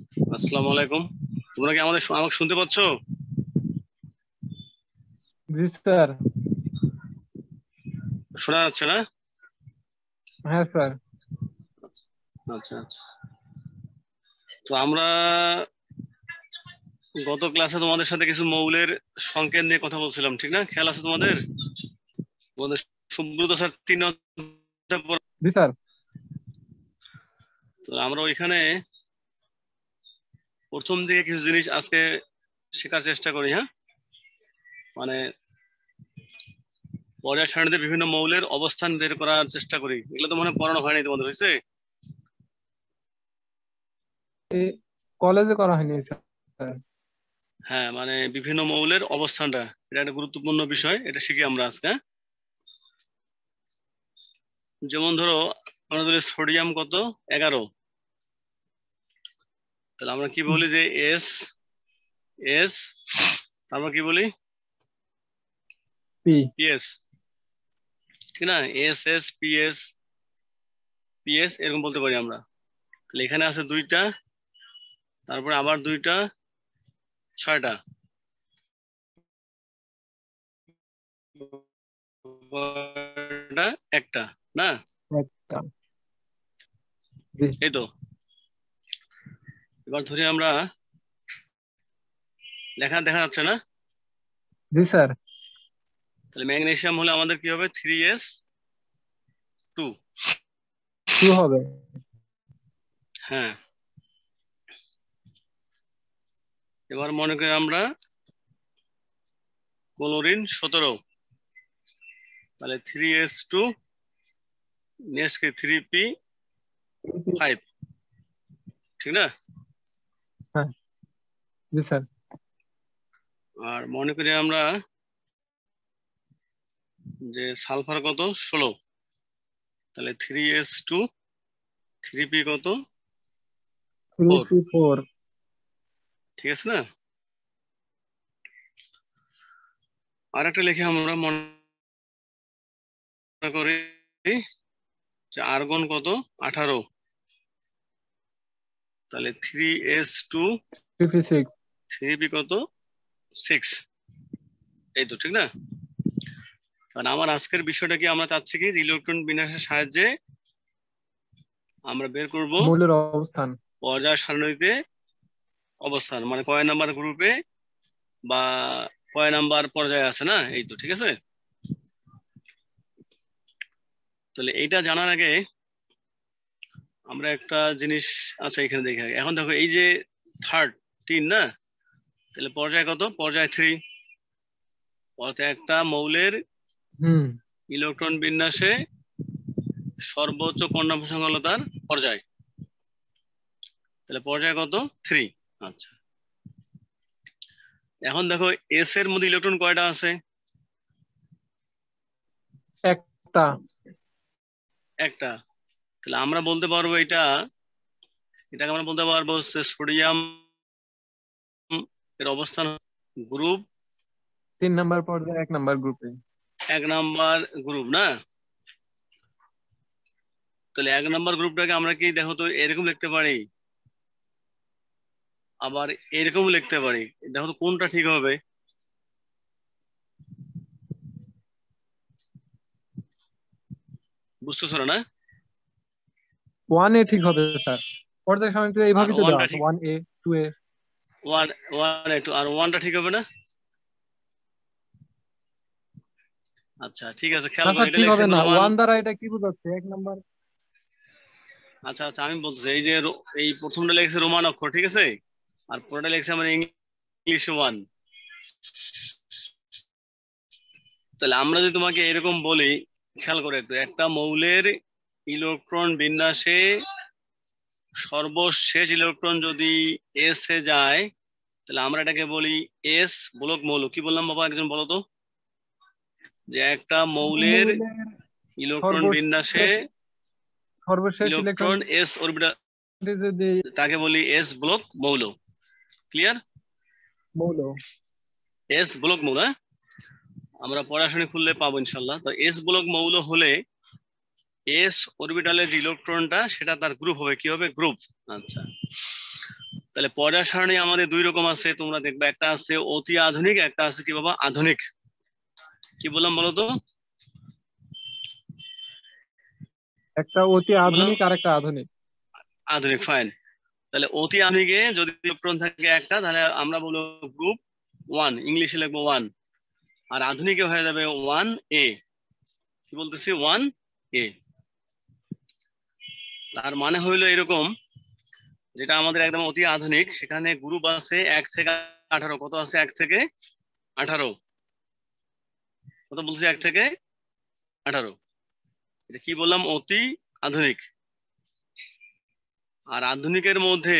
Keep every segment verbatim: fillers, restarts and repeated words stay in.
আসসালামু আলাইকুম। তোমরা কি আমাদের আমাকে শুনতে পাচ্ছ? জি স্যার। শোনা যাচ্ছে না? হ্যাঁ স্যার। আচ্ছা আচ্ছা। তো আমরা গত ক্লাসে তোমাদের সাথে কিছু মৌলের সংকেত নিয়ে কথা বলছিলাম, ঠিক না? খেয়াল আছে তোমাদের? তোমাদের সুব্রত স্যার তিন অধ্যায় পড়া- জি স্যার। তো আমরা ওইখানে প্রথম দিকে কিছু জিনিস আজকে শেখার চেষ্টা করি। হ্যাঁ, মানে পর্যায় সারণীতে বিভিন্ন মৌলের অবস্থান বের করার চেষ্টা করি। এগুলো তো মনে হয় পড়ানো হয়নি তোমাদের, হয়েছে? এই কলেজে করা হয়নি স্যার। হ্যাঁ, মানে বিভিন্ন মৌলের অবস্থানটা, এটা একটা গুরুত্বপূর্ণ বিষয়, এটা শিখি আমরা আজকে। হ্যাঁ? যেমন ধরো আমরা ধরি সোডিয়াম কত, এগারো। তাহলে আমরা কি বলি যে এস এস, আমরা কি বলি পি। পিএস, ঠিক না? এস এস পিএস পিএস এরকম বলতে পারি আমরা। তাহলে এখানে আছে দুইটা, তারপরে আবার দুইটা, ছয়টা। কয়টা? একটা না? একটা। জি। এই তো। এবার ধরি আমরা, লেখা দেখা যাচ্ছে না? জি স্যার। তাহলে ম্যাগনেসিয়াম হলে আমাদের কি হবে? Three S two. টু হবে। হ্যাঁ। এবার মনে করি আমরা ক্লোরিন সতেরো, তাহলে থ্রি এস টু, নেক্সট কি থ্রি পি ফাইভ, ঠিক না? হ্যাঁ। জি স্যার। আর মনে করি আমরা যে সালফার কত, ষোলো, তাহলে three S two, three P কত, থ্রি ফোর। P four. ঠিক আছে না? আর একটা লিখে আমরা মনে করি যে আর্গন কত, আঠারো, তাহলে three S two, three P six. Three P কত, সিক্স। এই তো, ঠিক না? কারণ আমার আজকের বিষয়টা কি, আমরা চাচ্ছি কি যে ইলেকট্রন বিন্যাসের সাহায্যে আমরা বের করব মৌলের অবস্থান। পর্যায় সারণীতে অবস্থান, মানে কয় নাম্বার গ্রুপে বা কয় নাম্বার পর্যায়ে আছে, না? এই তো, ঠিক আছে। তাহলে এইটা জানার আগে আমরা একটা জিনিস আছে এখানে দেখে আগে। এখন দেখো এই যে থার্ড, তিন না? তাহলে পর্যায় কত? পর্যায় থ্রি। অর্থাৎ একটা মৌলের হুম। ইলেকট্রন বিন্যাসে সর্বোচ্চ কর্ণাঙ্ক সংখ্যালতার পর্যায়, তাহলে পর্যায় কত? থ্রি। আচ্ছা, এখন দেখো এস এর মধ্যে ইলেকট্রন কয়টা আছে? একটা। একটা। তাহলে আমরা বলতে পারবো এটা, এটাকে আমরা বলতে পারবো সোডিয়াম এর অবস্থান গ্রুপ তিন নাম্বার পর্যায়ে এক নাম্বার গ্রুপে। এক নাম্বার গ্রুপ, না? তাহলে এক নাম্বার গ্রুপটাকে আমরা কি দেখো তো এরকম লিখতে পারি, আবার এরকম লিখতে পারি। দেখো তো কোনটা ঠিক হবে? বুঝতেছো না? ওয়ান এ ঠিক হবে স্যার। পর্যায় সারণীতে আর এইভাবেই তো দেওয়া ওয়ানটা আছে, ঠিক, one A, two A. One one একটু, আর ওয়ানটা ঠিক হবে না? আচ্ছা ঠিক আছে, খেয়াল না করো, স্যার, এটা ঠিক লিখছে হবে না। রোমান। ওয়ান দ্বারা এটা কি বোঝাচ্ছে? এক নাম্বার। আচ্ছা আচ্ছা, আমি বলছি এই যে রো- এই প্রথমটা লিখছে রোমান অক্ষর, ঠিক আছে, আর পুরোটা লিখছে আমার ইংলিশ ওয়ান। তাহলে আমরা যদি তোমাকে এরকম বলি, খেয়াল করে একটু, একটা মৌলের ইলেকট্রন বিন্যাসে সর্বশেষ ইলেকট্রন যদি এস এ যায়, তাহলে আমরা এটাকে বলি এস বলক মৌল। কি বললাম বাবা, একজন বলো তো? যে একটা মৌলের মৌলের ইলেকট্রন বিন্যাসে সর্বশেষ সর্বশেষ ইলেকট্রন ইলেকট্রন এস অরবিটাল, যদি তাকে বলি এস ব্লক মৌল। ক্লিয়ার? মৌল। এস ব্লক মৌল, হ্যাঁ? আমরা পড়াশোনা খুললে পাবো ইনশাল্লাহ। তো এস ব্লক মৌল হলে এস অরবিটালের যে ইলেকট্রনটা সেটা তার গ্রুপ হবে, কি হবে? গ্রুপ। আচ্ছা, তাহলে পর্যায় সারণী আমাদের দুই রকম আছে, তোমরা দেখবে একটা আছে অতি আধুনিক, একটা আছে কি বাবা আধুনিক। কি বললাম বলো তো? একটা অতি কি বললাম? আধুনিক আর একটা আধুনিক। আধুনিক, ফাইন। তাহলে অতি আধুনিকে যদি ইলেকট্রন থাকে একটা, তাহলে আমরা বলবো গ্রুপ ওয়ান, ইংলিশে লিখবো ওয়ান। আর আধুনিকে হয়ে যাবে ওয়ান এ। কি বলতেছি? One A. তার মানে হইলো এরকম, যেটা আমাদের একদম অতি আধুনিক, সেখানে গ্রুপ আছে এক থেকে আঠারো। কত আছে? এক থেকে আঠারো। কত বলছি? এক থেকে আঠারো। এটা কি বললাম? অতি আধুনিক। আর আধুনিকের মধ্যে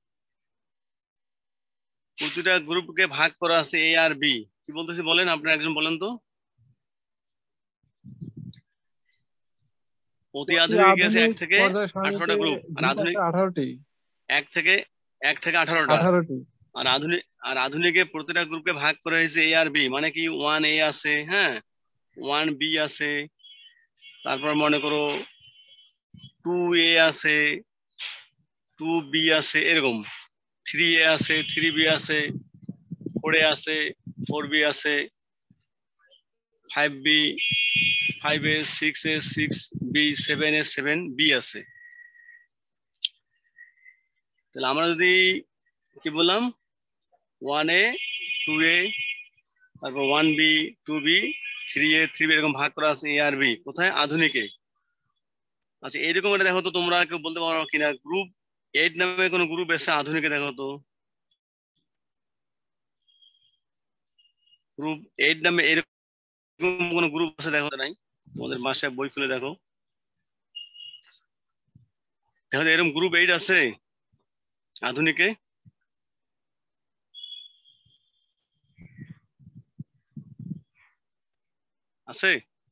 প্রতিটা গ্রুপকে ভাগ করা আছে এ আর বি। কি বলতেছি বলেন, আপনারা একজন বলেন তো। অতি অতি আধুনিকে আছে এক আধুনিক থেকে পর্যায় আঠারোটা সারণীতে গ্রুপ। আর গ্রুপ আছে আধুনিক আঠারোটি। এক থেকে এক থেকে আঠারোটা। আঠারোটি। আর আধুনিক আর আধুনিকে প্রতিটা গ্রুপকে ভাগ করা হয়েছে এ আর বি। মানে কি, ওয়ান এ আছে, হ্যাঁ, ওয়ান বি আছে, তারপর মনে করো টু এ আছে, টু বি আছে, এরকম থ্রি এ আছে, থ্রি বি আছে, ফোর এ আছে, ফোর বি আছে, five B, five A, six A, six B, seven A, seven B আছে। তাহলে আমরা যদি কি বললাম, ওয়ান এ, টু এ, তারপর one B, two B, three A, three B, এরকম ভাগ করা আছে এ আর বি। কোথায়? আধুনিকে। আচ্ছা, এরকম এটা দেখো তো, তোমরা কেউ বলতে পারো কিনা গ্রুপ এইট নামে কোনো গ্রুপ এসে আধুনিকে? দেখো তো, গ্রুপ এইট নামে এরকম কোন গ্রুপ আছে? দেখো তো নাই? তোমাদের বাসায় বই খুলে দেখো, দেখো তো এরকম গ্রুপ এইট আছে আধুনিকে? আছে?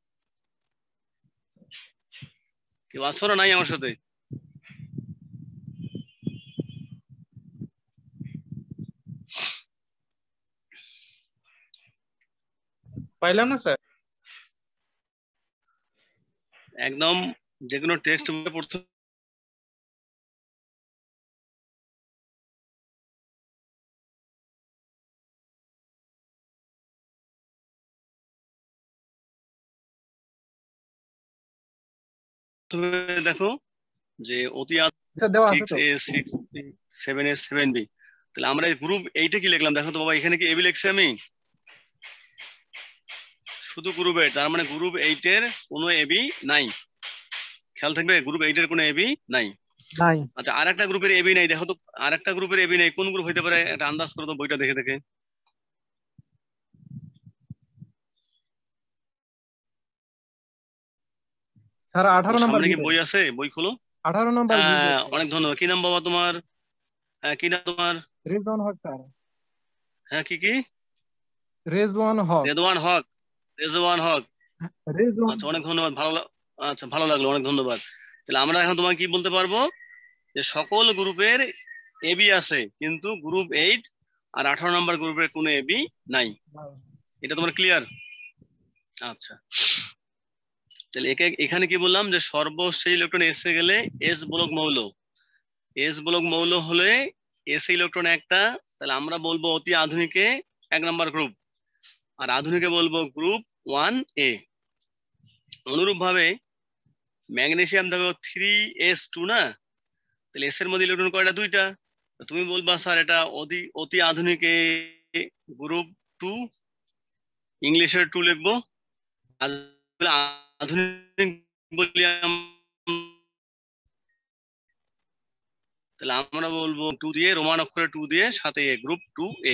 কেউ আছো না নাই আমার সাথে? পাইলাম না স্যার। একদম যে কোনো টেক্সট বই পড়তে হবে। দেখো যে অতি এটা দেওয়া আছে সিক্স তো। A, six B, seven A, seven B. তাহলে আমরা গ্রুপ এইটে কি লিখলাম? দেখো তো বাবা, এখানে কি এবি লিখছি আমি? শুধু গ্রুপ এইট, তার মানে গ্রুপ এইটের কোনো এবি নাই। খেয়াল থাকবে, গ্রুপ এইটের কোনো এবি নাই। নাই। আচ্ছা, আর একটা গ্রুপের এবি নাই, দেখো তো আর একটা গ্রুপের এবি নাই, কোন গ্রুপ হইতে পারে? একটা আন্দাজ করো তো বইটা দেখে দেখে। স্যার আঠারো তোমার নাম্বার সামনে কি গ্রুপে। বই আছে? বই খোলো। আঠারো নাম্বার গ্রুপে। হ্যাঁ, অনেক ধন্যবাদ। কি নাম বাবা তোমার? হ্যাঁ, কি নাম তোমার? রেজওয়ান হক স্যার। হ্যাঁ, কি কি? রেজওয়ান হক। রেদওয়ান হক। রেজওয়ান হক। রেজওয়ান আচ্ছা, অনেক হক। ধন্যবাদ, ভালো লা- আচ্ছা, ভালো লাগলো, অনেক ধন্যবাদ। তাহলে আমরা এখন তোমাকে কি বলতে পারবো, যে সকল গ্রুপের এবি আছে, কিন্তু গ্রুপ এইট আর আঠারো নম্বর গ্রুপের কোনো এবি নাই। এটা তোমার ক্লিয়ার? আচ্ছা, তাহলে একে এখানে কি বললাম, যে সর্বশেষ ইলেকট্রন এসে গেলে এস ব্লক মৌল। এস ব্লক মৌল হলে এস ইলেকট্রন একটা, তাহলে আমরা বলবো অতি আধুনিকে এক নম্বর গ্রুপ, আর আধুনিকে বলবো গ্রুপ ওয়ান এ। অনুরূপ ভাবে ম্যাগনেসিয়াম দেখো থ্রি এস টু না, তাহলে এস এর মধ্যে ইলেকট্রন কয়টা? দুইটা। তো তুমি বলবা স্যার এটা অতি অতি আধুনিকে গ্রুপ টু, ইংলিশের টু লিখবো। আর আধুনিক বলি আম- তাহলে আমরা বলবো টু দিয়ে, রোমান অক্ষরে টু দিয়ে, সাথে এ, গ্রুপ টু এ।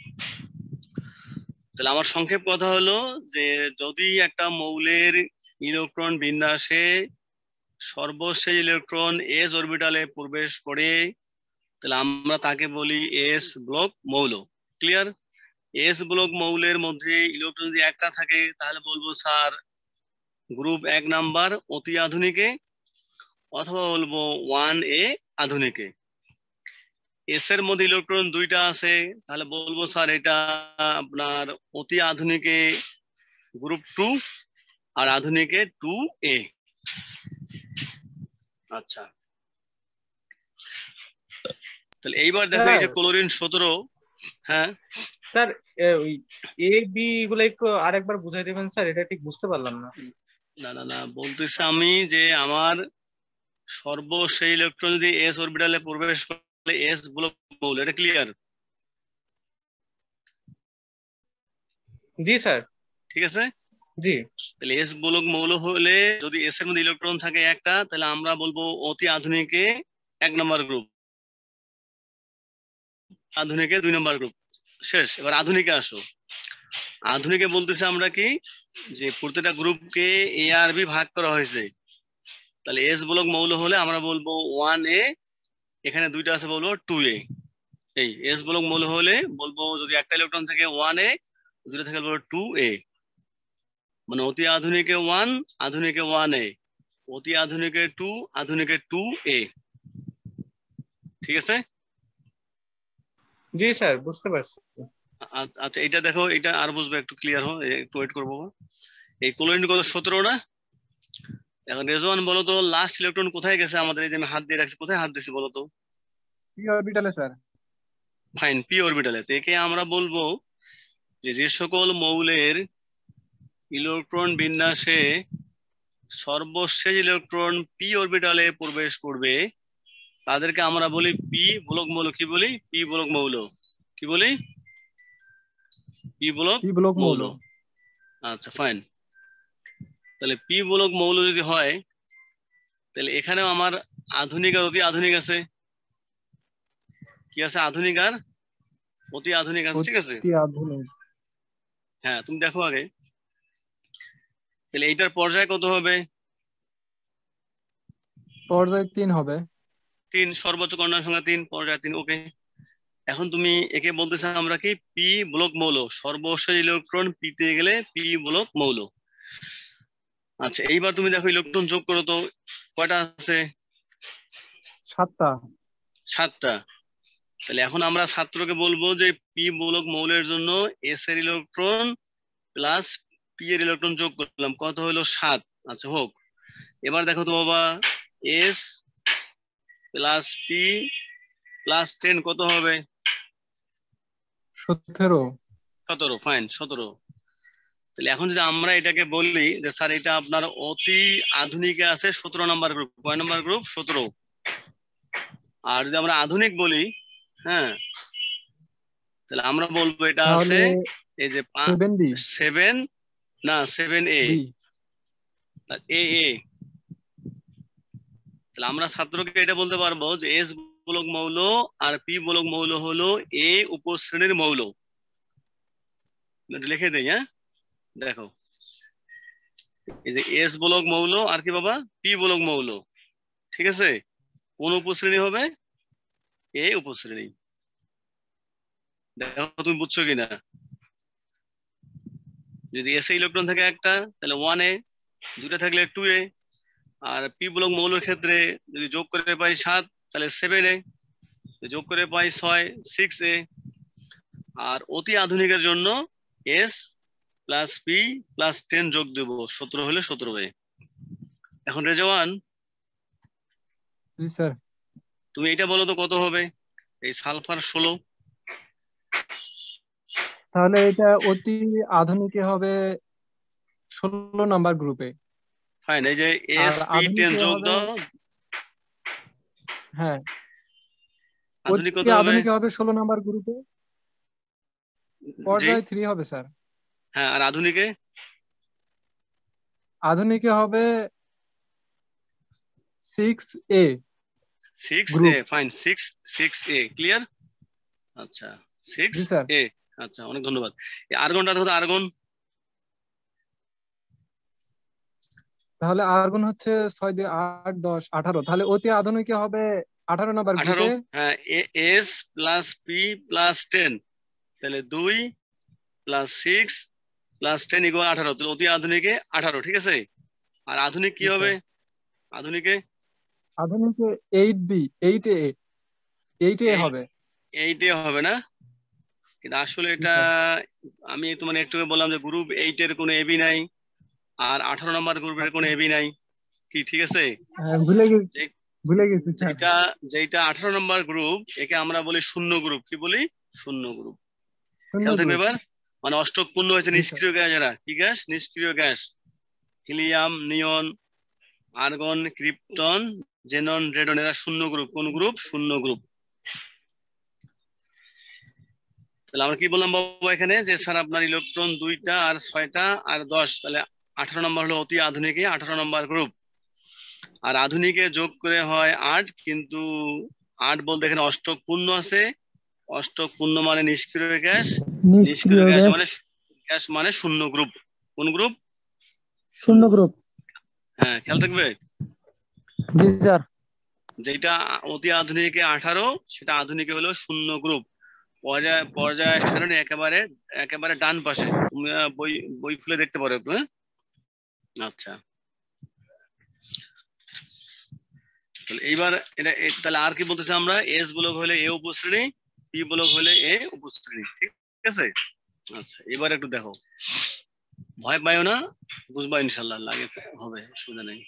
তাহলে আমার সংক্ষেপ কথা হলো, যে যদি একটা মৌলের ইলেকট্রন বিন্যাসে সর্বশেষ ইলেকট্রন এস অরবিটালে প্রবেশ করে, তাহলে আমরা তাকে বলি এস ব্লক মৌল। ক্লিয়ার? এস ব্লক মৌলের মধ্যে ইলেকট্রন যদি একটা থাকে, তাহলে বলবো স্যার গ্রুপ এক নাম্বার অতি আধুনিকে, অথবা বলবো ওয়ান এ আধুনিকে। এস এর মধ্যে ইলেকট্রন দুইটা আছে, তাহলে বলবো স্যার এটা আপনার অতি আধুনিকে গ্রুপ টু, আর আধুনিকে টু এ। আচ্ছা, তাহলে এইবার দেখো এই যে ক্লোরিন সতেরো। হ্যাঁ স্যার, ওই এ বি গুলো একটু আরেকবার বুঝাই দিবেন স্যার, এটা ঠিক বুঝতে পারলাম না। না না না বলতেছি আমি যে আমার সর্বশেষ ইলেকট্রন যদি এস অরবিটালে প্রবেশ করলে এস ব্লক মৌল, এটা ক্লিয়ার? জি স্যার। ঠিক আছে, জি। তাহলে এস ব্লক মৌল হলে যদি এস এর মধ্যে ইলেকট্রন থাকে একটা, তাহলে আমরা বলবো অতি আধুনিকে এক নম্বর গ্রুপ, আধুনিকে দুই নম্বর গ্রুপ। শেষ। এবার আধুনিকে আসো। আধুনিকে বলতেছে আমরা কি, যে প্রতিটা গ্রুপকে এ আর বি ভাগ করা হয়েছে। তাহলে এস ব্লক মৌল হলে আমরা বলবো ওয়ান এ, এখানে দুইটা আছে বলবো টু এ। এই এস ব্লক মৌল হলে বলবো যদি একটা ইলেকট্রন থেকে ওয়ান এ, দুটো থেকে বলবো টু এ। মানে অতি আধুনিকে ওয়ান, আধুনিকে ওয়ান এ, অতি আধুনিকে টু, আধুনিকে টু এ। ঠিক আছে? জি স্যার, বুঝতে পারছি। আ- আচ্ছা এটা দেখো, এটা আর বুঝবে, একটু ক্লিয়ার হো, একটু ওয়েট করবো। এই ক্লোরিন কত? সতেরো না? এখন রেজওয়ান বলো তো, লাস্ট ইলেকট্রন কোথায় গেছে আমাদের? এই যে আমি হাত দিয়ে রাখছি, কোথায় হাত দিছি বলো তো? পি অরবিটালে স্যার। ফাইন, পি অরবিটালে। তো একে আমরা বলবো যে যে সকল মৌলের ইলেকট্রন বিন্যাসে সর্বশেষ ইলেকট্রন পি অরবিটালে প্রবেশ করবে তাদেরকে আমরা বলি পি ব্লক মৌল। কি বলি? পি ব্লক মৌল। কি বলি? পি ব্লক পি ব্লক মৌল। মৌল। আচ্ছা ফাইন। তাহলে পি ব্লক মৌল যদি হয়, তাহলে এখানেও আমার আধুনিক আর অতি আধুনিক আছে। কি আছে? আধুনিক আর অতি আধুনিক আছে। ঠিক আছে, অতি আধুনিক। হ্যাঁ তুমি দেখো আগে। তাহলে এইটার পর্যায় কত হবে? পর্যায় তিন হবে। তিন। সর্বোচ্চ কর্ণার সংখ্যা তিন, পর্যায় তিন। ওকে। এখন তুমি একে বলতেছ আমরা কি, পি ব্লক মৌল। সর্বশেষ ইলেকট্রন পিতে গেলে পি ব্লক মৌল। আচ্ছা এইবার তুমি দেখো ইলেকট্রন যোগ করো তো, কয়টা আছে? সাতটা। সাতটা। তাহলে এখন আমরা ছাত্রকে বলবো যে পি মূলক মৌলের জন্য এস এর ইলেকট্রন প্লাস পি এর ইলেকট্রন যোগ করলাম, কত হলো? সাত। আচ্ছা হোক। এবার দেখো তো বাবা, S plus P plus ten কত হবে? সতেরো। সতেরো। ফাইন, সতেরো। তাহলে এখন যদি আমরা এটাকে বলি যে স্যার এটা আপনার অতি আধুনিকে আছে সতেরো নম্বর গ্রুপ, কয় নম্বর গ্রুপ? সতেরো। আর যদি আমরা আধুনিক বলি, হ্যাঁ, তাহলে আমরা বলবো এটা তাহলে আছে এই যে সেভেন বি। সেভেন, না seven A. B. A A. তাহলে আমরা ছাত্রকে এটা বলতে পারবো যে এস ব্লক মৌল আর পি ব্লক মৌল হলো এ উপশ্রেণীর মৌল। লিখে দেই, হ্যাঁ দেখো, এই যে এস ব্লক মৌল আর কি বাবা, পি ব্লক মৌল। ঠিক আছে, কোন উপশ্রেণী হবে? এ উপশ্রেণী। দেখো তুমি বুঝছো কিনা। যদি এস ইলেকট্রন থাকে একটা, তাহলে ওয়ান এ, দুটা থাকলে টু এ। আর পি ব্লক মৌলের ক্ষেত্রে যদি যোগ করে পাই সাত, তাহলে সেভেন এ। যোগ করে পাই ছয়, সিক্স এ। আর অতি আধুনিকের জন্য S plus P plus ten যোগ দেবো, সতেরো হলে সতেরো এ। এখন রেজওয়ান, জি স্যার। তুমি এটা বলো তো কত হবে এই সালফার ষোলো? তাহলে এটা অতি আধুনিকে হবে ষোলো নাম্বার গ্রুপে। ফাইন, এই যে আর এস পি টেন আধুনিকে যোগ হবে, দাও। হ্যাঁ, আধুনিক অতি কত হবে? আধুনিকে হবে ষোলো নাম্বার গ্রুপে। জি, পর্যায় থ্রি হবে স্যার। হ্যাঁ। আর আধুনিকে? আধুনিকে হবে six A six A. Group. Fine, six six A clear. আচ্ছা, সিক্স জি স্যার। এ। আচ্ছা অনেক ধন্যবাদ। এই আর্গনটা দেখো তো, আর্গন। তাহলে আর্গন হচ্ছে ছয় দুই আট দশ আঠারো, তাহলে অতি আধুনিকে হবে আঠারো নাম্বার আঠারো। গ্রুপে। হ্যাঁ, S plus P plus ten, তাহলে দুই plus six plus ten equal আঠারো। তাহলে অতি আধুনিকে আঠারো। ঠিক আছে। আর আধুনিক কি জি হবে? স্যার। আধুনিকে আধুনিকে eight B, eight A, eight A এই হবে। এইটে হবে না? কিন্তু আসলে জি এটা স্যার। আমি তোমার একটু আগে বললাম যে গ্রুপ এইট এর কোনো এবি নাই, আর আঠারো নম্বর গ্রুপের কোনো এবি নাই। কি ঠিক আছে? হ্যাঁ, ভুলে গেছি। যে ভুলে গেছি স্যার। যেটা যেটা আঠারো নম্বর গ্রুপ, একে আমরা বলি শূন্য গ্রুপ। কি বলি? শূন্য গ্রুপ। শূন্য খেয়াল থাকবে গ্রুপ। এবার। মানে অষ্টক পূর্ণ হয়েছে জি স্যার। নিষ্ক্রিয় গ্যাস এরা। কি গ্যাস? নিষ্ক্রিয় gas. Helium, neon, argon, krypton, xenon, radon, এরা শূন্য গ্রুপ। কোন গ্রুপ? শূন্য গ্রুপ। তাহলে আমরা কি বললাম বাবা এখানে, যে স্যার আপনার ইলেকট্রন দুইটা আর ছয়টা আর দশ, তাহলে আঠারো নম্বর হলো অতি আধুনিকে আঠারো নম্বর গ্রুপ। আর আধুনিকে যোগ করে হয় আট, কিন্তু আট বলতে এখানে অষ্টক পূর্ণ আছে। অষ্টক পূর্ণ মানে নিষ্ক্রিয় গ্যাস। নিষ্ক্রিয় নিষ্ক্রিয় গ্যাস গ্যাস মানে গ্যাস মানে শূন্য গ্রুপ। কোন গ্রুপ? শূন্য গ্রুপ। হ্যাঁ, খেয়াল থাকবে। জি স্যার। যেটা অতি আধুনিকে আঠারো, সেটা আধুনিকে হলো শূন্য গ্রুপ। পর্যায় পর্যায় সারণী একেবারে একেবারে ডান পাশে। তুমি আহ, বই বই খুলে দেখতে পারো একটু, হ্যাঁ? আচ্ছা, তাহলে এইবার এটা এ- তাহলে আর কি বলতেছি আমরা, এস ব্লক হলে এ উপশ্রেণী, পি ব্লক হলে এ উপশ্রেণী। ঠিক আছে? আচ্ছা, এবার একটু দেখো, ভয় পাইও না, বুঝবা ইনশাল্লাহ, লাগে হবে, অসুবিধা নেই।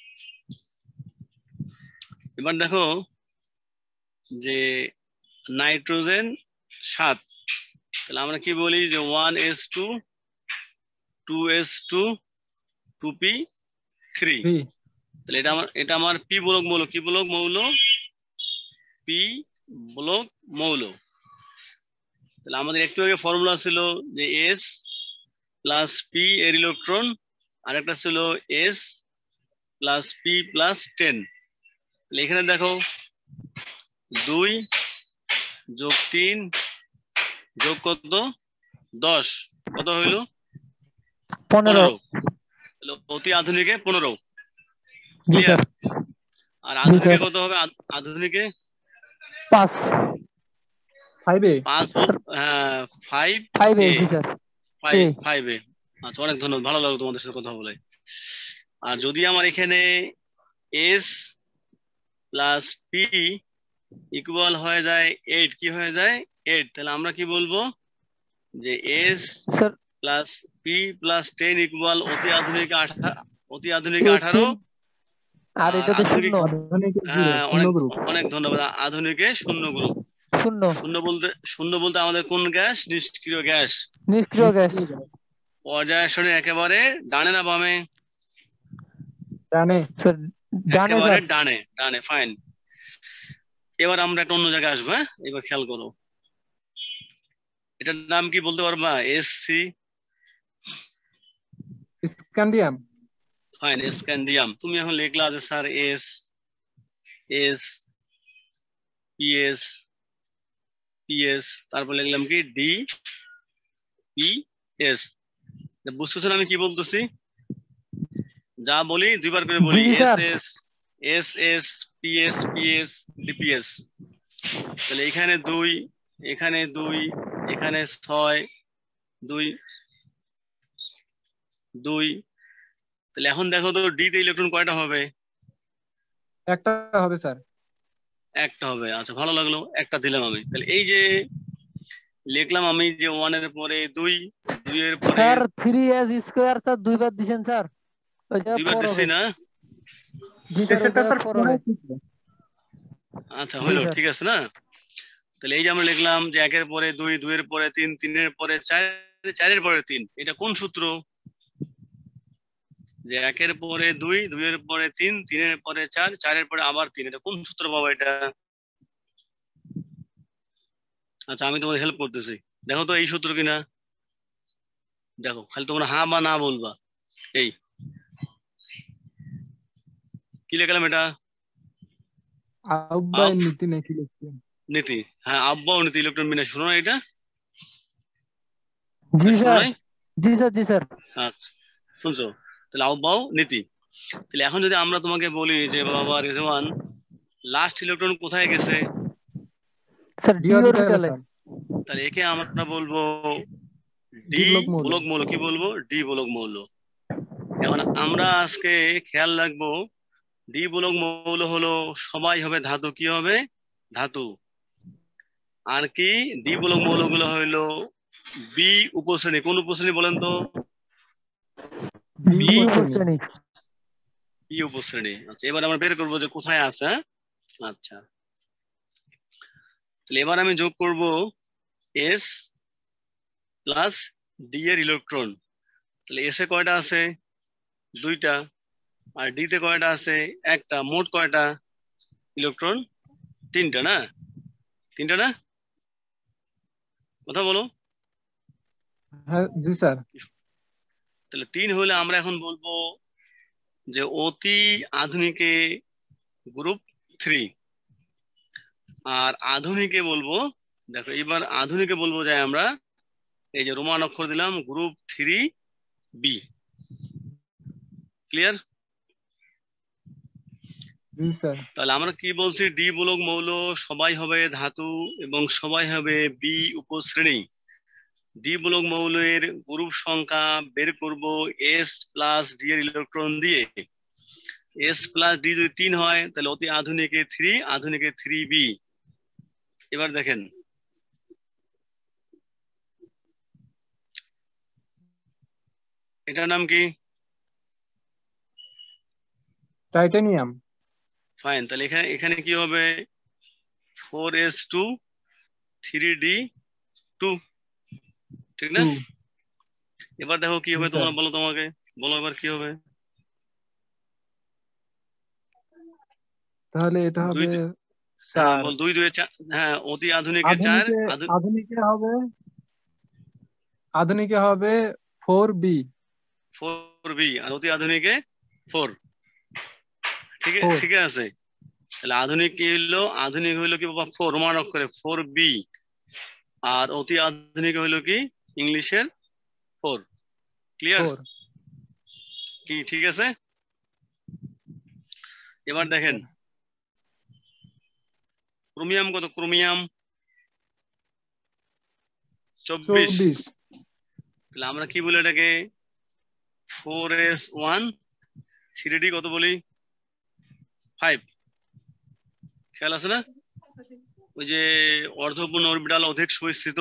এবার দেখো যে নাইট্রোজেন সাত, তাহলে আমরা কি বলি, যে one S two, two S two, two P three. Three. তাহলে এটা আমার এটা আমার পি ব্লক মৌল। কি ব্লক মৌল? পি ব্লক মৌল। তাহলে আমাদের একটু আগে ফর্মুলা ছিল যে এস প্লাস পি এর ইলেকট্রন, আর একটা ছিল S plus P plus ten. তাহলে এখানে দেখো, দুই যোগ তিন যোগ কত? দশ। কত হইল? পনেরো। পনেরো। তাহলে অতি আধুনিকে পনেরো। জি ক্লিয়ার? স্যার। আর জি আধুনিকে স্যার। কত হবে? আধ- আধুনিকে পাঁচ। Five A. পাঁচ। হ্যাঁ, ফাইভ ফাইভ এ। এ। জি sir. Five A. Five A. আচ্ছা, অনেক ধন্যবাদ, ভালো লাগলো তোমাদের সাথে কথা বলে। আর যদি আমার এখানে এস প্লাস পি ইকুয়াল হয়ে যায় এইট, কি হয়ে যায়? এইট, তাহলে আমরা কি বলবো, যে S sir plus P plus ten equal অতি আধুনিক আঠা অতি আধুনিক আঠারো। এইটিন। আর আর এটাতে আধুনিক, শূন্য। আধুনিক জিরো, হ্যাঁ, শূন্য অনেক গ্রুপ। অনেক ধন্যবাদ। আধুনিকে শূন্য গ্রুপ। শূন্য। শূন্য বলতে শূন্য বলতে আমাদের কোন গ্যাস? নিষ্ক্রিয় গ্যাস। নিষ্ক্রিয় গ্যাস। পর্যায় সারণী একেবারে ডানে না বামে? ডানে। স্যার ডানে একেবারে স্যার। ডানে। ডানে, ফাইন। এবার আমরা একটা অন্য জায়গায় আসবো, হ্যাঁ? এবার খেয়াল করো, এটার নাম কি বলতে পারবা? S C. Scandium. Fine, scandium. তুমি এখন লিখলা যে sir S S P S P S, তারপর লিখলাম কি ডি পি এস। বুঝতেছো না আমি কি বলতেছি? যা বলি দুইবার করে বলি, জি S sir. S S S P S P S D P S. তাহলে এখানে দুই, এখানে দুই, এখানে ছয়, দুই দুই। তাহলে এখন দেখো তো, ডি তে ইলেকট্রন কয়টা হবে? একটা হবে স্যার। একটা হবে। আচ্ছা, ভালো লাগলো, একটা দিলাম আমি। তাহলে এই যে লিখলাম আমি যে ওয়ান এর পরে দুই, দুই এর পরে sir three S square sir দুইবার দিছেন স্যার, ওই জায়গায় দুইবার ফোর দিচ্ছি হবে। না? জি স্যার, ওই শেষেরটা জায়গায় স্যার ফোর পুরোই হবে। ঠিক না। আচ্ছা, জি হইলো, স্যার। ঠিক আছে না? তাহলে এই যে আমরা লিখলাম যে একের পরে দুই, দুইয়ের পরে তিন, তিনের পরে চার, চারের পরে তিন। এটা কোন সূত্র? যে একের পরে দুই, দুইয়ের পরে তিন, তিনের পরে চার, চারের পরে আবার তিন। এটা কোন সূত্র বাবা এটা? আচ্ছা, আমি তোমাদের হেল্প করতেছি, দেখো তো এই সূত্র কিনা। দেখো, খালি তোমরা হ্যাঁ বা না বলবা। এই কি লিখলাম এটা? আউবাই আব নীতি নাকি লিখছেন? নীতি। হ্যাঁ, আব্বা ও নীতি, ইলেকট্রন বিন্যাস। শোনো না এটা? জি এটা শোনো স্যার। নাই? জি স্যার। জি স্যার। আচ্ছা, শুনছো? তাহলে আব্বাও নীতি। তাহলে এখন যদি আমরা তোমাকে বলি যে বাবা রেজওয়ান, লাস্ট ইলেকট্রন কোথায় গেছে? স্যার ডি ডি অরবিটালে অরবিটালে। স্যার। তাহলে একে আমরা বলবো ডি ডি ব্লক মৌল। বলক মৌল। কি বলবো? ডি বলক মৌল। এখন আমরা আজকে খেয়াল রাখবো, ডি বলক মৌল হলো সবাই হবে ধাতু। কি হবে? ধাতু। আর কি, ডি বলক মৌলগুলো হইলো বি উপশ্রেণী। কোন উপশ্রেণী বলেন তো? বি বি বি উপশ্রেণী। উপশ্রেণী। বি উপশ্রেণী। আচ্ছা, এবার আমরা বের করবো যে কোথায় আছে, হ্যাঁ? আচ্ছা, তাহলে এবার আমি যোগ করব এস প্লাস ডি এর ইলেকট্রন। তাহলে এস এ কয়টা আছে? দুইটা। আর ডি তে কয়টা আছে? একটা। মোট কয়টা ইলেকট্রন? তিনটা না? তিনটা না? কথা বলো। হ্যাঁ জি স্যার। তাহলে তিন হলে আমরা এখন বলবো যে অতি আধুনিকে গ্রুপ থ্রি, আর আধুনিকে বলবো, দেখো এবার আধুনিকে বলবো যে আমরা এই যে রোমান অক্ষর দিলাম গ্রুপ থ্রি বি। ক্লিয়ার? জি স্যার। তাহলে আমরা কি বলছি, ডি মূলক মৌল সবাই হবে ধাতু এবং সবাই হবে বি উপশ্রেণী। ডি মূলক মৌলের গ্রুপ সংখ্যা বের করব এস প্লাস ডি এর ইলেকট্রন দিয়ে। এস প্লাস ডি যদি তিন হয় তাহলে অতি আধুনিকে থ্রি, আধুনিকে থ্রি বি। এবার দেখেন এটার নাম কি? টাইটানিয়াম। ফাইন, তাহলে এখানে এখানে কি হবে? Four S two three D two, ঠিক না? টু। এবার দেখো কি জি হবে, স্যার। তোমরা বলো, তোমাকে বলো এবার কি হবে। তাহলে এটা দুই হবে দু- হ্যাঁ চার। বল, দুই দুই চার। হ্যাঁ, অতি আধুনিকে চার, আধুনিকে আধু আধুনিকে হবে আধুনিকে হবে ফোর বি। ফোর বি, আর অতি আধুনিকে ফোর। ঠিক ফোর। ঠিক আছে। তাহলে আধুনিক কি হইলো? আধুনিক হইলো কি বাবা? ফোর, রোমান অক্ষরে ফোর বি। আর অতি আধুনিক হইলো কি? ইংলিশের ফোর। ক্লিয়ার? ফোর। কি ঠিক আছে? এবার দেখেন ক্রোমিয়াম কত? ক্রোমিয়াম চব্বিশ। চব্বিশ। তাহলে আমরা কি বলি এটাকে? Four S one three D কত বলি? ফাইভ। খেয়াল আছে না? ওই যে অর্ধপূর্ণ অরবিটাল অধিক সুস্থিত।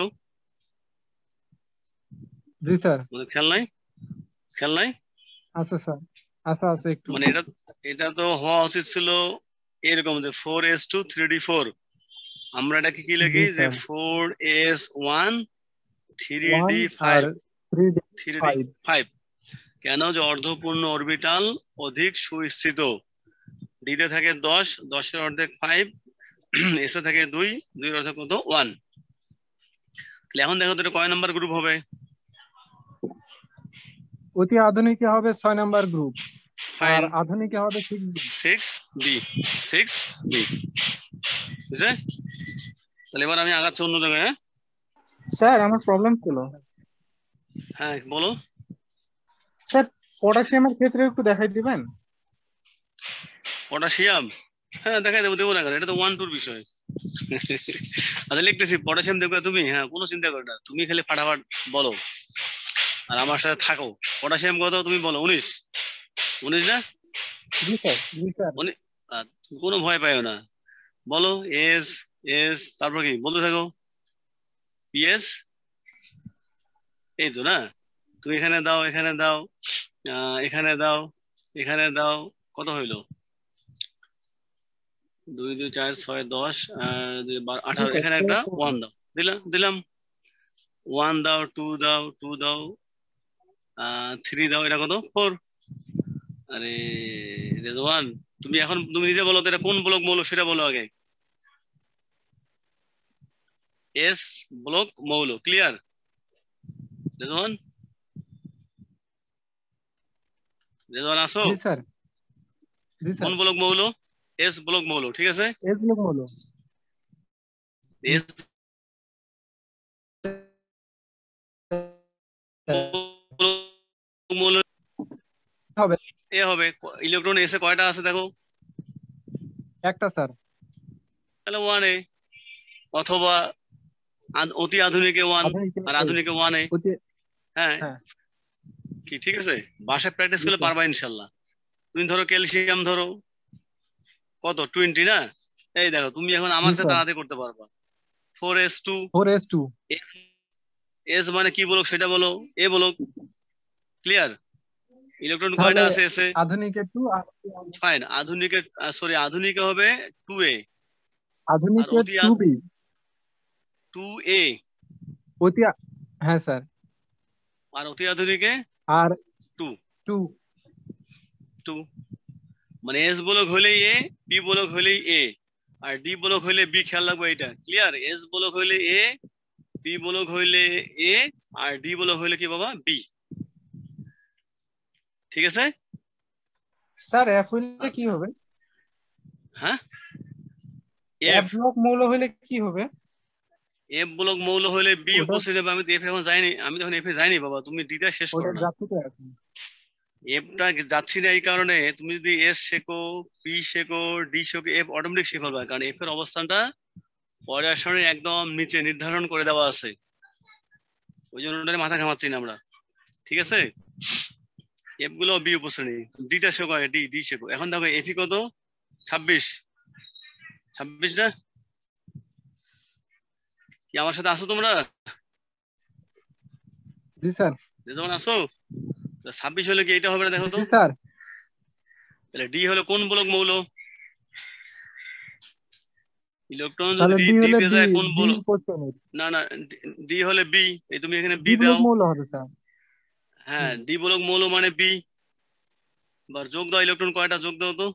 জি স্যার। মানে খেয়াল নাই? খেয়াল নাই? আছে স্যার, আছে আছে একটু। মানে এটা এটা তো হওয়া উচিত ছিল এরকম যে four S two three D four. আমরা এটাকে কি জি লিখি যে sir. Four S one three one D আর five. Three D three D five. Five কেন? যে অর্ধপূর্ণ অরবিটাল অধিক সুস্থিত। ডিতে থাকে দশ, দশের অর্ধেক ফাইভ, এসে থাকে দুই, দুই অর্ধেক কত? ওয়ান। তাহলে এখন দেখো তো এটা কয় নাম্বার গ্রুপ হবে? অতি আধুনিকে হবে ছয় নাম্বার গ্রুপ, ফাইন, আর আধুনিকে হবে six B. Six B. Six B, বুঝছে? তাহলে এবার আমি আগাচ্ছি অন্য জায়গায়। হ্যাঁ স্যার আমার প্রবলেম ছিল হ্যাঁ বলো। স্যার, পটাশিয়ামের ক্ষেত্রে একটু দেখাই দিবেন? পটাশিয়াম, হ্যাঁ দেখাই দেবো, দেবো না কেন? এটা তো ওয়ান টুর বিষয়। আচ্ছা লিখতেছি, পটাশিয়াম দেখবে তুমি, হ্যাঁ কোনো চিন্তা করো না, তুমি খালি ফাটাফাট বলো আর আমার সাথে থাকো। পটাশিয়াম কত তুমি বলো? উনিশ। উনিশ না? জি স্যার, জি স্যার। উনি আহ, কোনো ভয় পাইও না, বলো এস। এস তারপর কি বলতে থাকো? পিএস। এই তো না? তুমি এখানে দাও, এখানে দাও, আহ এখানে দাও, এখানে দাও। কত হইলো? দুই দুই চার ছয় দশ, আহ দুই বারো জি আঠারো। স্যার, এখানে একটা correct ওয়ান বলুন। দাও। দিলাম দিলাম। ওয়ান দাও, টু দাও, টু দাও, আহ থ্রি দাও। এটা কত? ফোর। আরে রেজওয়ান, তুমি এখন তুমি নিজে বলো তো এটা কোন ব্লক মৌল সেটা বলো আগে। এস ব্লক মৌল। ক্লিয়ার রেজওয়ান? রেজওয়ান আসো? জি স্যার। জি কোন স্যার। ব্লক মৌল? এস ব্লক মৌল, ঠিক আছে। এস ব্লক হলো এস মৌল হবে এ হবে। ইলেকট্রন এসে কয়টা আছে দেখো? একটা স্যার। তাহলে ওয়ান এ, অথবা আদ- অতি আধুনিকে ওয়ান, আধুনিকে আর এই, আধুনিকে ওয়ান এ। অতি। হ্যাঁ হ্যাঁ। কি ঠিক আছে? বাসায় প্র্যাকটিস জি করলে স্যার। পারবা ইনশাল্লাহ। তুমি ধরো ক্যালসিয়াম ধরো, কত? টোয়েন্টি না? এই দেখো তুমি এখন জি আমার সাথে স্যার। তাড়াতাড়ি করতে পারবা। Four S two. Four S two. S মানে কি বলো সেটা বলো? এ বলো। ক্লিয়ার? ইলেকট্রন তাহলে কয়টা আছে এসে? আধুনিকের টু আর ফাইন, আধুনিকের সরি আধুনিকে হবে টু এ, আর আধুনিকের অতি টু বি টু এ, অতি আ- হ্যাঁ স্যার, আর অতি আধুনিকে আর টু টু টু মানে এস বলক হলেই এ, পি বলক হলেই এ, আর ডি বলক হইলে বি। খেয়াল রাখবো এটা, ক্লিয়ার? এস বলক হইলে এ, পি বলক হইলে এ, আর ডি বলক হইলে কি বাবা? বি। ঠিক আছে? স্যার এফ হইলে কি আচ্ছা। হবে? হ্যাঁ, এফ এফ ব্লক মৌল হইলে কি হবে? এফ বলক মৌল হইলে বি ওটা উপস্থিত হবে। আমি তো এফ এখন যাইনি, আমি তখন এফ এ যাইনি বাবা, তুমি ডিটা শেষ ওটা করো না। যাচ্ছে তো এখন। এফটা যাচ্ছি না এই কারণে, তুমি যদি এস শেখো, পি শেখো, ডি শেখো, এফ অটোমেটিক শিখে ফেলবে, কারণ এফ এর অবস্থানটা পরের সারণীর একদম নিচে নির্ধারণ করে দেওয়া আছে, ওই জন্য ওটা নিয়ে মাথা ঘামাচ্ছি না আমরা। ঠিক আছে? এফ গুলো বি উপশ্রেণী, ডিটা শেখো, ডি ডি শেখো। এখন দেখো এফি কত? ছাব্বিশ। ছাব্বিশ না? কি আমার সাথে আসো তোমরা? জি স্যার, যে যখন আসো, ছাব্বিশ হলে কি এটা হবে না? দেখো তো। জি স্যার। তাহলে ডি হলো কোন বলক মৌল? ইলেকট্রন তাহলে যদি ডি হলে দিতে বি যায় কোন বি বলক? উপশ্রেণীর না না, ডি হলে বি, এই তুমি এখানে বি বি ব্লক দাও। মৌল হবে স্যার। হ্যাঁ, হুম। ডি বলক মৌল মানে বি। এবার যোগ দাও, ইলেকট্রন কয়টা যোগ দাও তো?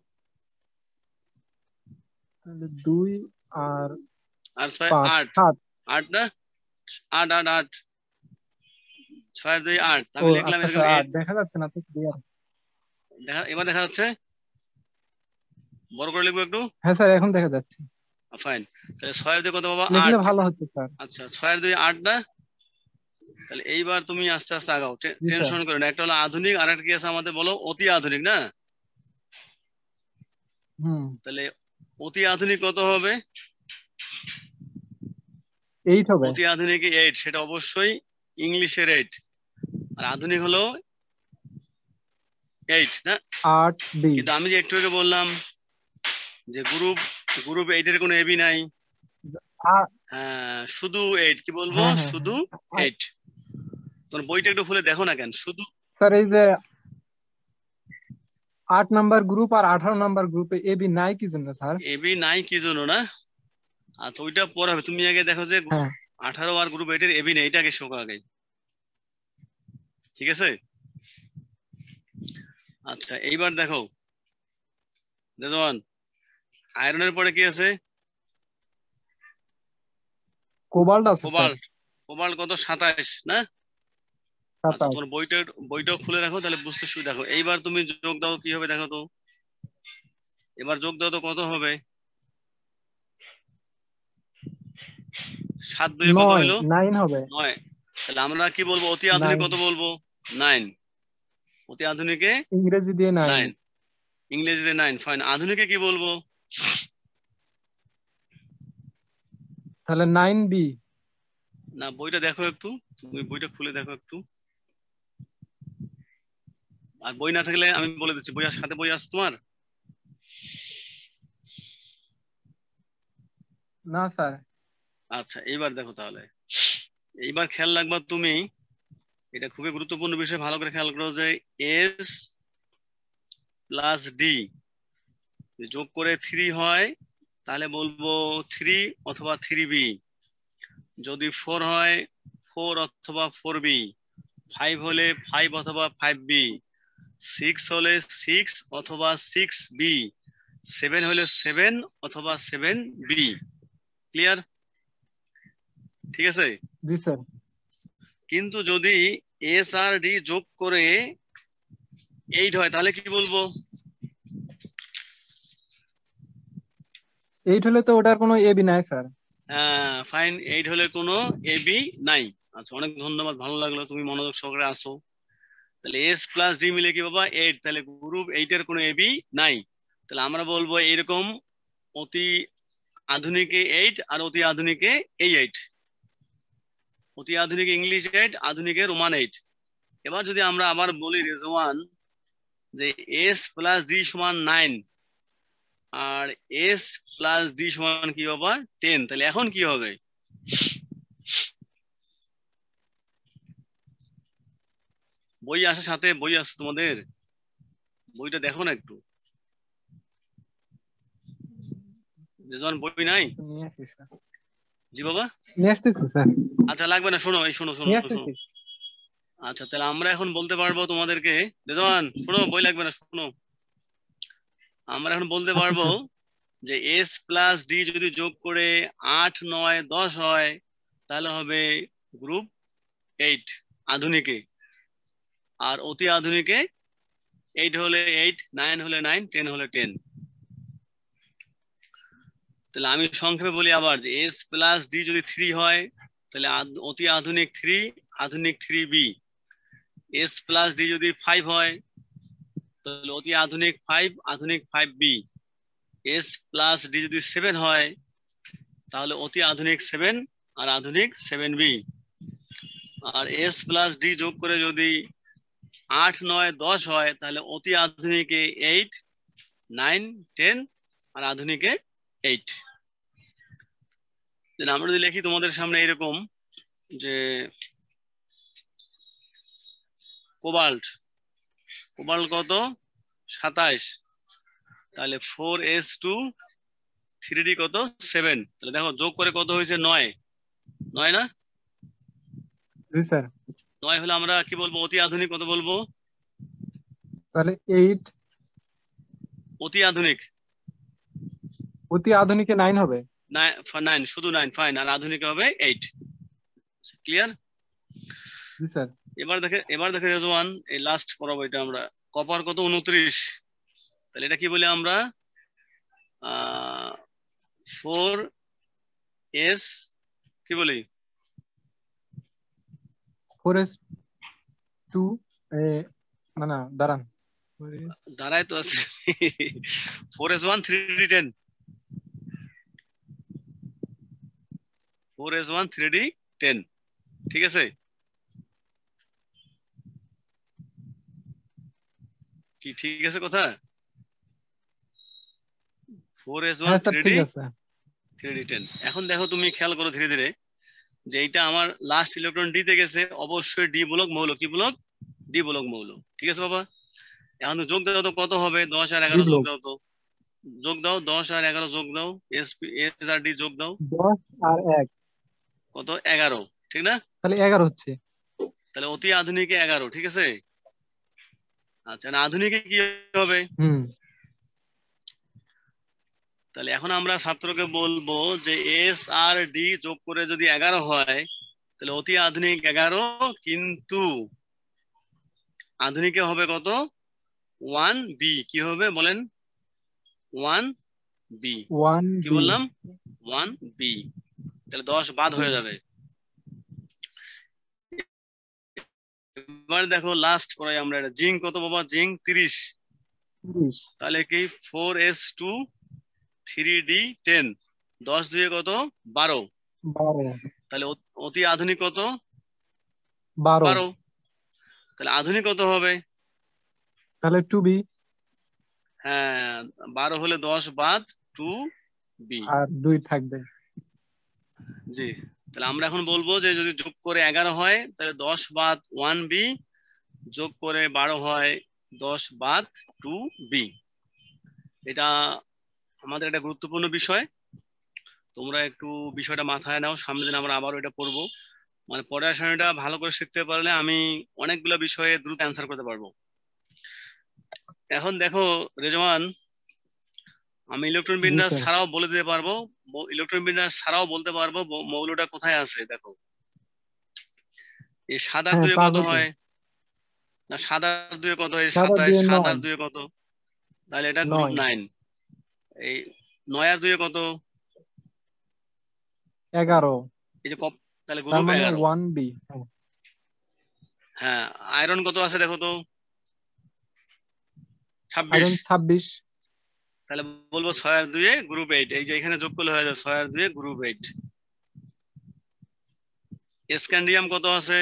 তাহলে দুই আর আর ছয় পাঁচ আট। সাত। আট না? আট আট আট, ছয় আর দুই আট, ও আমি লিখলাম আচ্ছা এরকম স্যার, আর এইট। দেখা যাচ্ছে না তো ক্লিয়ার। দেখা, এবার দেখা যাচ্ছে? বড় করে লিখবো একটু। হ্যাঁ স্যার, এখন দেখা যাচ্ছে। ফাইন, তাহলে ছয় আর দুই কত বাবা? লিখলে আট। ভালো হচ্ছে স্যার। আচ্ছা, ছয় আর দুই আট না? তাহলে এইবার তুমি আস্তে আস্তে আগাও, জি স্যার। টেনশন করো না। একটা হলো আধুনিক, আর একটা কি আছে আমাদের বলো? অতি আধুনিক না? হুম। তাহলে অতি আধুনিক কত হবে? এইট হবে। অতি আধুনিক এইট, সেটা অবশ্যই ইংলিশের এইট। আর আধুনিক হলো এইট না? আট বি। কিন্তু আমি যে একটু আগে বললাম যে গ্রুপ গ্রুপ এইট এর কোনো এবি নাই। আ- হ্যাঁ, শুধু এইট। কি বলবো? হ্যাঁ হ্যাঁ শুধু হ্যাঁ। এইট। তোমার বইটা একটু খুলে দেখো না কেন, শুধু স্যার এই যে আট নাম্বার গ্রুপ আর আঠারো নাম্বার গ্রুপে এ বি নাই কি জন্য স্যার? এবি নাই কি জন্য না? আচ্ছা, ওইটা পরে হবে। তুমি আগে দেখো যে হ্যাঁ আঠারো আর গ্রুপ এইট এর এবি নেই, এটাকে শোকা আগে। ঠিক আছে? আচ্ছা, এইবার দেখো রেজওয়ান, আয়রনের পরে কি আছে? কোবাল্ট আছে স্যার। কোবাল্ট। কোবাল্ট কত? সাতাইশ না? আচ্ছা, সাতাশ। তোমার বইটা বইটাও খুলে রাখো, তাহলে বুঝতে সুবিধা। দেখো এইবার তুমি যোগ দাও, কি হবে দেখো তো। এবার যোগ দাও তো, কত হবে? সাত দুই কত নয়, হইলো? নাইন হবে। নয়। তাহলে আমরা কি বলবো? অতি আধুনিক নাইন, কত বলবো? নাইন। অতি আধুনিকে ইংরেজি দিয়ে নাইন। নাইন, ইংরেজিতে নাইন। ফাইন, আধুনিকে কি বলবো? তাহলে নাইন বি। না, বইটা দেখো একটু, তুমি বইটা খুলে দেখো একটু। আর বই না থাকলে আমি বলে দিচ্ছি, বই সাথে বই আছে তোমার? না স্যার। আচ্ছা, এইবার দেখো তাহলে। এইবার খেয়াল রাখবা তুমি, এটা খুবই গুরুত্বপূর্ণ বিষয়, ভালো করে খেয়াল করো যে এস প্লাস ডি যোগ করে থ্রি হয়, তাহলে বলবো থ্রি অথবা থ্রি বি। যদি ফোর হয়, ফোর অথবা ফোর বি। ফাইভ হলে ফাইভ অথবা ফাইভ বি। সিক্স হলে সিক্স অথবা সিক্স বি। সেভেন হলে সেভেন অথবা সেভেন বি। ক্লিয়ার? ঠিক আছে? জি স্যার। কিন্তু যদি এস আর ডি যোগ করে এইট হয়, তাহলে কি বলবো? এইট হলে তো ওটার কোনো এ বি নাই স্যার। হ্যাঁ, ফাইন, এইট হলে কোনো এবি নাই। আচ্ছা, অনেক ধন্যবাদ, ভালো লাগলো তুমি মনোযোগ সহকারে আসো। তাহলে এস প্লাস ডি মিলে কি বাবা? এইট। তাহলে গ্রুপ এইট এর কোনো এবি নাই। তাহলে আমরা বলবো এইরকম, অতি আধুনিকে এইট আর অতি আধুনিকে এই এইট। অতি আধুনিক ইংলিশ এইট, আধুনিকে রোমান এইট। এবার যদি আমরা আবার বলি রেজওয়ান যে এস প্লাস ডি সমান নাইন, আর এস প্লাস ডি সমান কি বাবা? টেন, তাহলে এখন কি হবে? বই আসে সাথে? বই আছে তোমাদের? বইটা দেখো না একটু। রেজওয়ান বই নাই? নিয়ে আসছি স্যার। জি বাবা। নিয়ে আসতেছি স্যার। আচ্ছা লাগবে না, শোনো এই শোনো শোনো নিয়ে শোনো। আসতেছি। আচ্ছা তাহলে আমরা এখন বলতে পারবো তোমাদেরকে, রেজওয়ান শোনো, বই লাগবে না, শোনো। আমরা এখন বলতে আচ্ছা পারবো স্যার। যে এস প্লাস ডি যদি যোগ করে আট নয় দশ হয় তাহলে হবে গ্রুপ এইট আধুনিকে, আর অতি আধুনিকে এইট হলে এইট, নাইন হলে নাইন, টেন হলে টেন। তাহলে আমি সংক্ষেপে বলি আবার যে এস প্লাস ডি যদি থ্রি হয় তাহলে আদ- অতি আধুনিক থ্রি, আধুনিক three B. S plus D যদি ফাইভ হয় তাহলে অতি আধুনিক ফাইভ, আধুনিক five B. S plus D যদি সেভেন হয় তাহলে অতি আধুনিক সেভেন আর আধুনিক সেভেন বি। আর এস প্লাস ডি যোগ করে যদি আট নয় দশ হয় তাহলে অতি আধুনিকে এইট, নাইন, টেন আর আধুনিকে এইট। আমরা যদি লিখি তোমাদের সামনে এরকম যে কোবাল্ট, কোবাল্ট কত সাতাইশ, তাহলে four S two three D কত সেভেন। তাহলে দেখো যোগ করে কত হয়েছে নয়, নয় না? জি স্যার। নয় হলে আমরা কি বলবো, অতি আধুনিক কত বলবো? তাহলে এইট। অতি আধুনিক অতি আধুনিকে নাইন হবে। নাইন, শুধু নাইন, ফাইন। আর আধুনিকে হবে এইট। ক্লিয়ার? জি স্যার। এবার দেখে এবার দেখে রেজওয়ান, এই লাস্ট পড়াবো এটা আমরা। কপার কত উনত্রিশ, তাহলে এটা কি বলি আমরা? ফোর এস কি বলি? ফোর এস টু, না না দাঁড়ান, দাঁড়ায় তো আছে। Four S one three D ten, four S one three D ten. ঠিক আছে? কি ঠিক আছে কথা? ফোর এস ওয়ান হ্যাঁ স্যার থ্রি ঠিক ডি আছে। Three D ten. এখন দেখো তুমি খেয়াল করো ধীরে ধীরে যে এইটা আমার লাস্ট ইলেকট্রন ডি তে গেছে, অবশ্যই ডি ব্লক মৌল। কি ব্লক? ডি ব্লক মৌল। ঠিক আছে বাবা? এখন যোগ দাও তো কত হবে? দশ আর এগারো যোগ দাও তো, যোগ দাও, দশ আর এগারো যোগ দাও, এস এস আর ডি যোগ দাও, দশ আর এক কত? এগারো। ঠিক না? তাহলে এগারো হচ্ছে। তাহলে অতি আধুনিকে এগারো। ঠিক আছে? আচ্ছা, না আধুনিকে কি হবে? হুম। তাহলে এখন আমরা ছাত্রকে বলবো যে এস আর ডি যোগ করে যদি এগারো হয় তাহলে অতি আধুনিক এগারো, কিন্তু আধুনিকে হবে কত? One B. কি হবে বলেন? One B. ওয়ান কি বি। বললাম? One B. তাহলে দশ বাদ হয়ে যাবে। এবার দেখো লাস্ট করাই আমরা, এটা জিঙ্ক কত বাবা? জিঙ্ক তিরিশ, তিরিশ। তাহলে কি four S two three D ten, দশ দুয়ে কত? বারো। বারো। তাহলে অ- অতি আধুনিক কত? বারো। বারো। তাহলে আধুনিক কত হবে? তাহলে টু বি। হ্যাঁ, বারো হলে দশ বাদ টু বি। আর দুই থাকবে। জি। তাহলে আমরা এখন বলবো যে যদি যোগ করে এগারো হয় তাহলে দশ বাদ ওয়ান বি, যোগ করে বারো হয় দশ বাদ টু বি। এটা আমাদের একটা গুরুত্বপূর্ণ বিষয়, তোমরা একটু বিষয়টা মাথায় নাও, সামনের দিন আমরা আবারও এটা পড়বো। মানে পড়াশোনাটা ভালো করে শিখতে পারলে আমি অনেকগুলো বিষয়ে দ্রুত অ্যান্সার করতে পারবো। এখন দেখো রেজওয়ান, আমি ইলেকট্রন জি বিন্যাস স্যার। ছাড়াও বলে দিতে পারবো, ইলেকট্রন বিন্যাস ছাড়াও বলতে পারবো ব- মৌলটা কোথায় আছে। দেখো এই সাত আর হ্যাঁ দুয়ে কত পারবো তো। হয়? না, সাত আর দুয়ে কত? এই সাত আর সাতাইশ, দুয়ে সাত আর নয়। দুয়ে কত? তাহলে এটা গ্রুপ নয়। নাইন। এই নয় আর দুয়ে কত? এগারো। এই যে কপ, তাহলে তার গ্রুপ মানে এগারো। One B. হ্যাঁ, আয়রন কত আছে দেখো তো? ছাব্বিশ। আয়রন ছাব্বিশ। তাহলে বলবো ছয় আর দুয়ে গ্রুপ এইট। এই যে এখানে যোগ করলে হয়ে যায় ছয় আর দুয়ে গ্রুপ এইট। স্ক্যান্ডিয়াম কত আছে?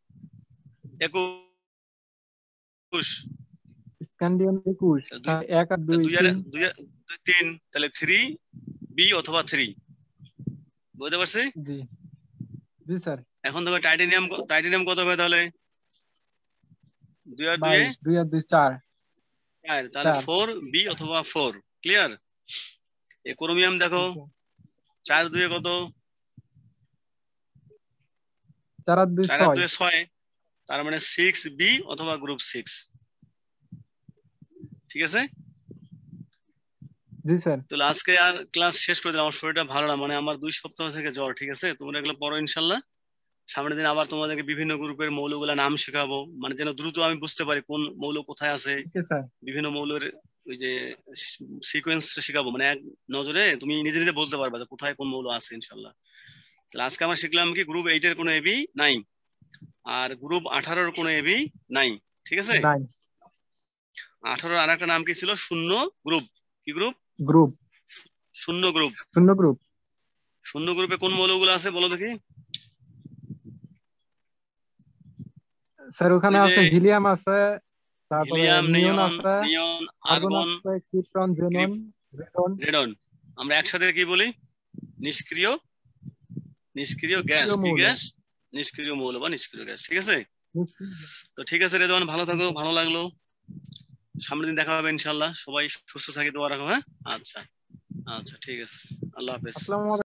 একুশ। স্ক্যান্ডিয়াম একুশ। তাহলে দুই, তাহলে এক আর দুই দুই আর তিন। দুই আর দুই তিন, তাহলে থ্রি বি অথবা থ্রি। বুঝতে পারছি? জি। জি স্যার। এখন দেখো টাইটেনিয়াম, টাইটেনিয়াম কত হবে তাহলে? দুই আর দুয়ে বাইশ। দুই আর দুই চার। চার, তাহলে চার। ফোর বি অথবা ফোর। ক্লিয়ার? এই ক্রোমিয়াম দেখো, চার দুয়ে কত? চার আর দুই চার আর ছয়। দুয়ে ছয়, তার মানে সিক্স বি অথবা গ্রুপ সিক্স। ঠিক আছে? জি স্যার। তাহলে আজকে আর ক্লাস শেষ করে দিলাম, আমার শরীরটা ভালো না, মানে আমার দুই সপ্তাহ থেকে জ্বর। ঠিক আছে, তোমরা এগুলো পড়ো ইনশাল্লাহ। সামনের দিন আবার তোমাদেরকে বিভিন্ন গ্রুপের মৌলগুলা নাম শেখাবো, মানে যেন দ্রুত আমি বুঝতে পারি কোন মৌল কোথায় আছে। Okay sir. বিভিন্ন মৌলের ওই যে সিকোয়েন্স শেখাবো, মানে এক নজরে তুমি নিজে নিজে বলতে পারবে যে কোথায় কোন মৌল আছে ইনশাল্লাহ। তাহলে আজকে আমরা শিখলাম কি, গ্রুপ এইট এর কোনো এবি নাই, আর গ্রুপ আঠারোর কোনো এবি নাই। ঠিক আছে? নাই। আঠারোর আর একটা নাম কি ছিল? শূন্য গ্রুপ। কি গ্রুপ? গ্রুপ। শূন্য গ্রুপ। শূন্য গ্রুপ। শূন্য গ্রুপে কোন মৌলগুলো আছে বলো দেখি? স্যার ওখানে ওই যে আছে হিলিয়াম আছে, তারপরে হিলিয়াম, নিয়ন নিয়ন, আছে, নিয়ন, আর্গন আর্গন, আছে, ক্রিপ্টন, জেনন, রেডন। রেডন। আমরা একসাথে কি বলি? নিষ্ক্রিয় নিষ্ক্রিয় গ্যাস। নিষ্ক্রিয় কি মৌল। গ্যাস? নিষ্ক্রিয় মৌল বা নিষ্ক্রিয় গ্যাস। ঠিক আছে? তো ঠিক আছে রেদওয়ান, ভালো থাকো, ভালো লাগলো। সামনের দিন দেখা হবে ইনশাল্লাহ। সবাই সুস্থ থাকি, দোয়া রাখো। হ্যাঁ, আচ্ছা আচ্ছা, ঠিক আছে, আল্লাহ হাফেজ। আসসালামু আলাইকুম।